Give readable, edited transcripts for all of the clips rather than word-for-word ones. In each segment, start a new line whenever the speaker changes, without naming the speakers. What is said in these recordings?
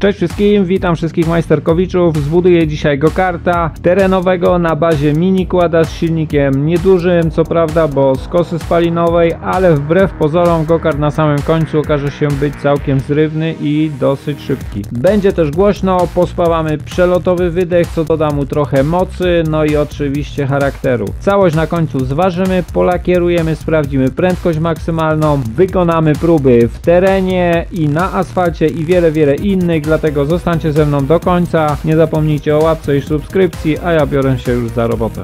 Cześć wszystkim, witam wszystkich majsterkowiczów. Zbuduję dzisiaj go-karta terenowego na bazie mini quada z silnikiem niedużym, co prawda, bo z kosy spalinowej, ale wbrew pozorom go-kart na samym końcu okaże się być całkiem zrywny i dosyć szybki. Będzie też głośno, pospawamy przelotowy wydech, co doda mu trochę mocy, no i oczywiście charakteru. Całość na końcu zważymy, polakierujemy, sprawdzimy prędkość maksymalną, wykonamy próby w terenie i na asfalcie i wiele innych, dlatego zostańcie ze mną do końca. Nie zapomnijcie o łapce i subskrypcji, a ja biorę się już za robotę.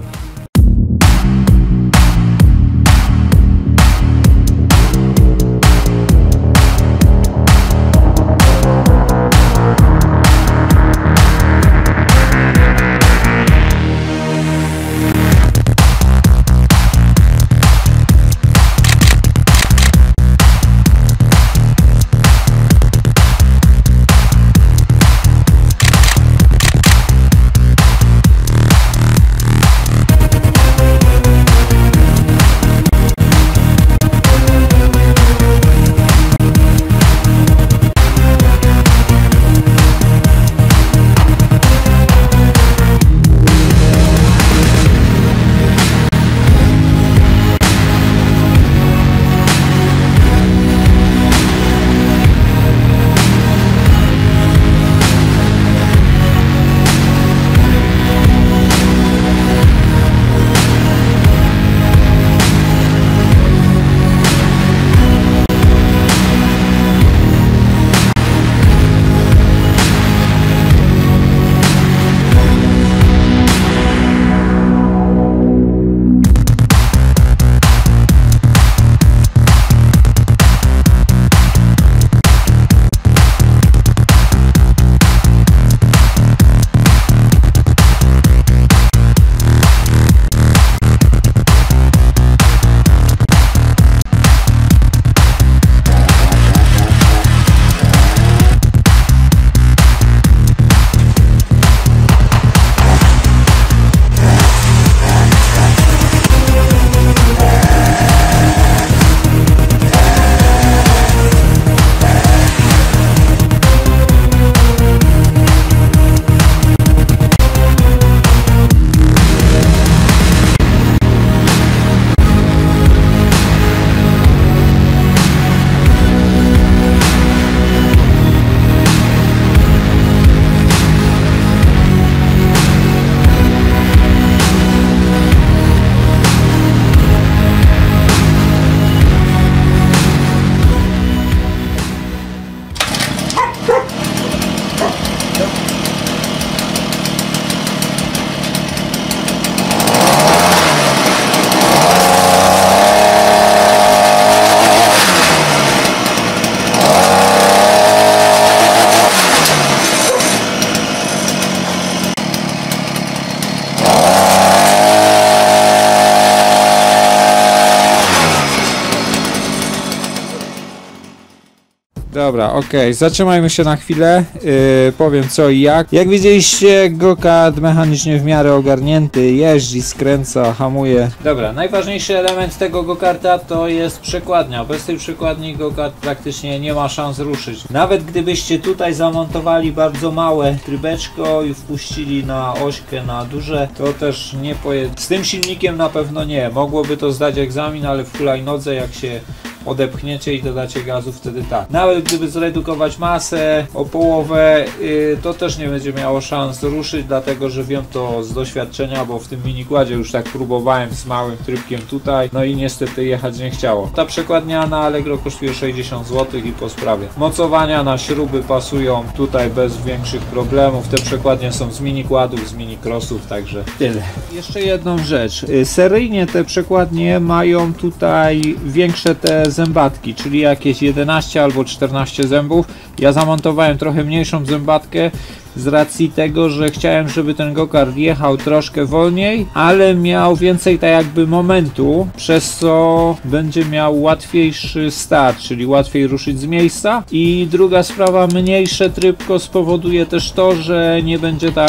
Dobra, okej, zatrzymajmy się na chwilę, powiem co i jak. Jak widzieliście, go-kart mechanicznie w miarę ogarnięty, jeździ, skręca, hamuje. Dobra, najważniejszy element tego go-karta to jest przekładnia. Bez tej przekładni go-kart praktycznie nie ma szans ruszyć. Nawet gdybyście tutaj zamontowali bardzo małe trybeczko i wpuścili na ośkę na duże, to też nie pojedzie. Z tym silnikiem na pewno nie. Mogłoby to zdać egzamin, ale w hulajnodze jak się odepchniecie i dodacie gazu, wtedy tak. Nawet gdyby zredukować masę o połowę, to też nie będzie miało szans ruszyć, dlatego że wiem to z doświadczenia, bo w tym minikładzie już tak próbowałem z małym trybkiem tutaj, no i niestety jechać nie chciało. Ta przekładnia na Allegro kosztuje 60 zł i po sprawie. Mocowania na śruby pasują tutaj bez większych problemów. Te przekładnie są z minikładów, z minicrossów, także tyle. Jeszcze jedną rzecz. Seryjnie te przekładnie mają tutaj większe te zębatki, czyli jakieś 11 albo 14 zębów. Ja zamontowałem trochę mniejszą zębatkę z racji tego, że chciałem, żeby ten go-kart jechał troszkę wolniej, ale miał więcej tak jakby momentu, przez co będzie miał łatwiejszy start, czyli łatwiej ruszyć z miejsca. I druga sprawa, mniejsze trybko spowoduje też to, że nie będzie tak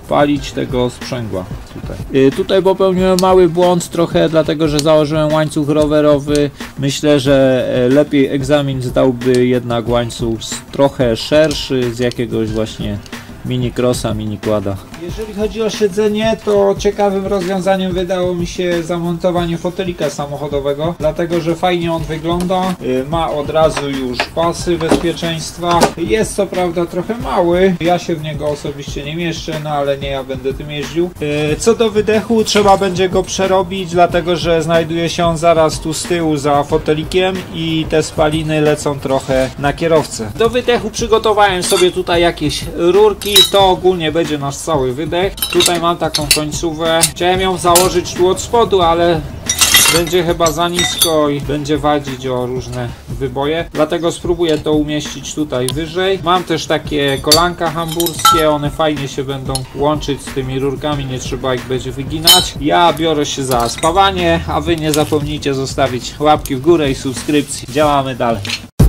palić tego sprzęgła tutaj. Tutaj popełniłem mały błąd trochę, dlatego że założyłem łańcuch rowerowy. Myślę, że lepiej egzamin zdałby jednak łańcuch trochę szerszy, z jakiegoś właśnie mini crossa, mini quada. Jeżeli chodzi o siedzenie, to ciekawym rozwiązaniem wydało mi się zamontowanie fotelika samochodowego, dlatego że fajnie on wygląda, ma od razu już pasy bezpieczeństwa, jest co prawda trochę mały, ja się w niego osobiście nie mieszczę, no ale nie ja będę tym jeździł. Co do wydechu, trzeba będzie go przerobić, dlatego że znajduje się on zaraz tu z tyłu za fotelikiem i te spaliny lecą trochę na kierowcę. Do wydechu przygotowałem sobie tutaj jakieś rurki, to ogólnie będzie nasz cały wydech. Tutaj mam taką końcówę. Chciałem ją założyć tu od spodu, ale będzie chyba za nisko i będzie wadzić o różne wyboje. Dlatego spróbuję to umieścić tutaj wyżej. Mam też takie kolanka hamburskie. One fajnie się będą łączyć z tymi rurkami. Nie trzeba ich będzie wyginać. Ja biorę się za spawanie, a wy nie zapomnijcie zostawić łapki w górę i subskrypcji. Działamy dalej.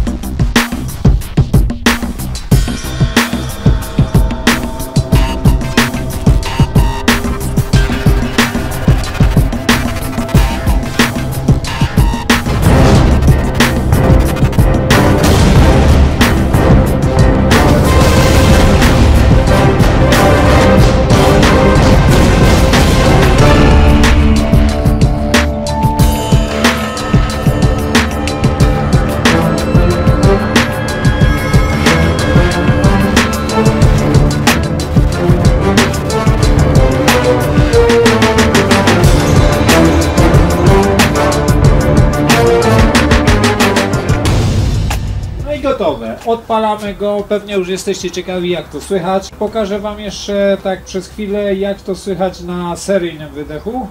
Gotowe. Odpalamy go, pewnie już jesteście ciekawi jak to słychać. Pokażę wam jeszcze tak przez chwilę jak to słychać na seryjnym wydechu.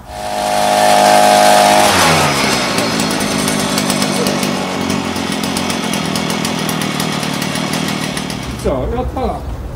Co? I odpalamy.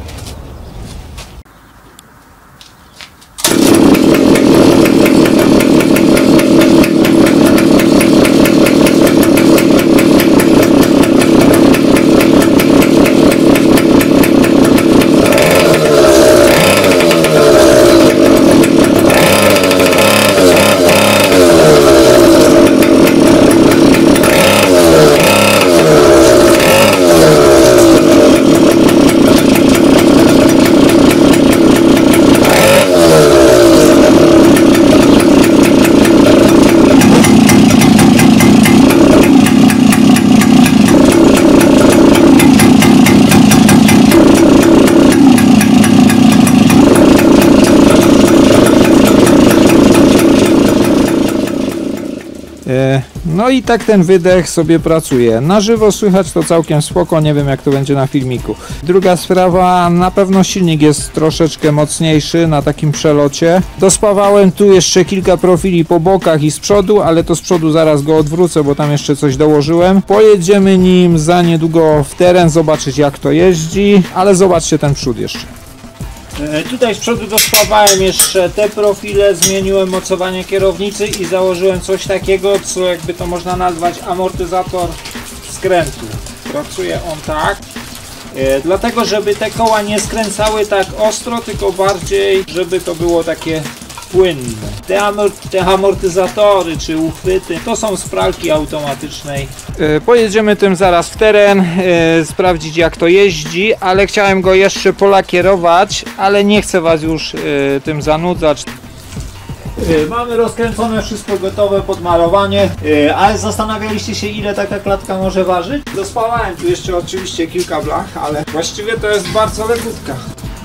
No i tak ten wydech sobie pracuje. Na żywo słychać to całkiem spoko, nie wiem jak to będzie na filmiku. Druga sprawa, na pewno silnik jest troszeczkę mocniejszy na takim przelocie. Dospawałem tu jeszcze kilka profili po bokach i z przodu, ale to z przodu zaraz go odwrócę, bo tam jeszcze coś dołożyłem. Pojedziemy nim za niedługo w teren, zobaczyć jak to jeździ, ale zobaczcie ten przód jeszcze. Tutaj z przodu dospawałem jeszcze te profile, zmieniłem mocowanie kierownicy i założyłem coś takiego, co jakby to można nazwać amortyzator skrętu. Pracuje on tak, dlatego żeby te koła nie skręcały tak ostro, tylko bardziej, żeby to było takie płynne. Te amortyzatory czy uchwyty to są z pralki automatycznej. Pojedziemy tym zaraz w teren, sprawdzić jak to jeździ, ale chciałem go jeszcze polakierować, ale nie chcę was już tym zanudzać. Mamy rozkręcone, wszystko gotowe pod malowanie, ale zastanawialiście się ile taka klatka może ważyć? Dospawałem tu jeszcze oczywiście kilka blach, ale właściwie to jest bardzo leciutka.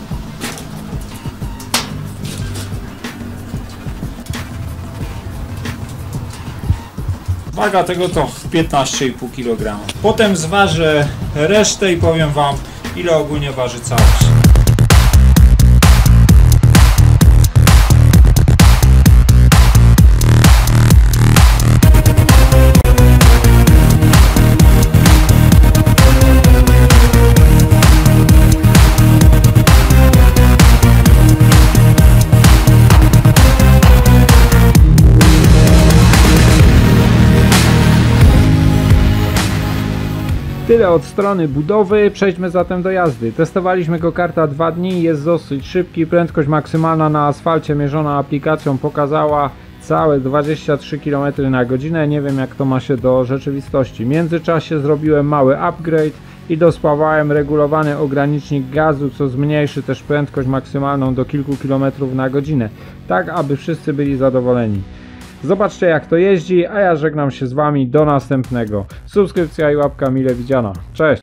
Waga tego to 15,5 kg. Potem zważę resztę i powiem wam ile ogólnie waży całość. tyle od strony budowy, przejdźmy zatem do jazdy. Testowaliśmy go-karta 2 dni, jest dosyć szybki, prędkość maksymalna na asfalcie mierzona aplikacją pokazała całe 23 km na godzinę, nie wiem jak to ma się do rzeczywistości. W międzyczasie zrobiłem mały upgrade i dospawałem regulowany ogranicznik gazu, co zmniejszy też prędkość maksymalną do kilku kilometrów na godzinę, tak aby wszyscy byli zadowoleni. Zobaczcie jak to jeździ, a ja żegnam się z Wami, do następnego. Subskrypcja i łapka mile widziana. Cześć!